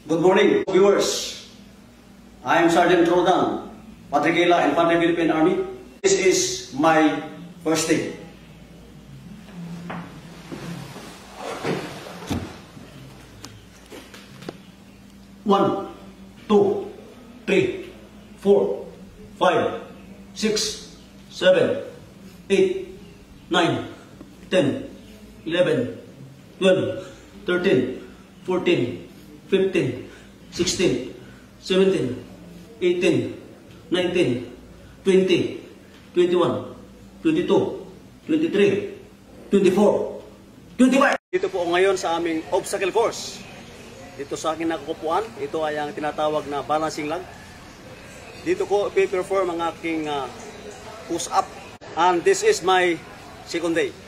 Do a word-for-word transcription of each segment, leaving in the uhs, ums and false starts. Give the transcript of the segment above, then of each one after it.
Good morning, viewers. I am Sergeant Rodan, Patrigela, Infantry Philippine Army. This is my first day. One, two, three, four, five, six, seven, eight, nine, ten, eleven, twelve, thirteen, fourteen, fifteen, sixteen, seventeen, eighteen, nineteen, twenty, twenty-one, twenty-two, twenty-three, twenty-four, twenty-five. Dito po ngayon sa aming obstacle course. Dito sa akin nakukupuan, ito ay ang tinatawag na balancing log. Dito ko i-perform ang aking uh, push-up. And this is my second day.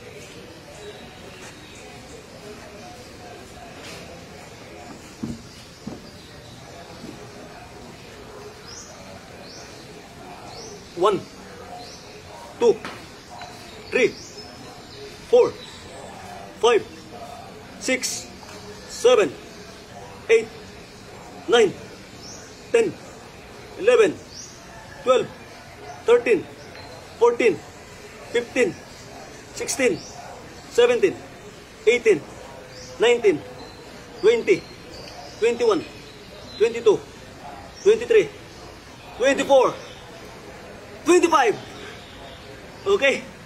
One, two, three, four, five, six, seven, eight, nine, ten, eleven, twelve, thirteen, fourteen, fifteen, sixteen, seventeen, eighteen, nineteen, twenty, twenty-one, twenty-two, twenty-three, twenty-four, twenty-five. Okay?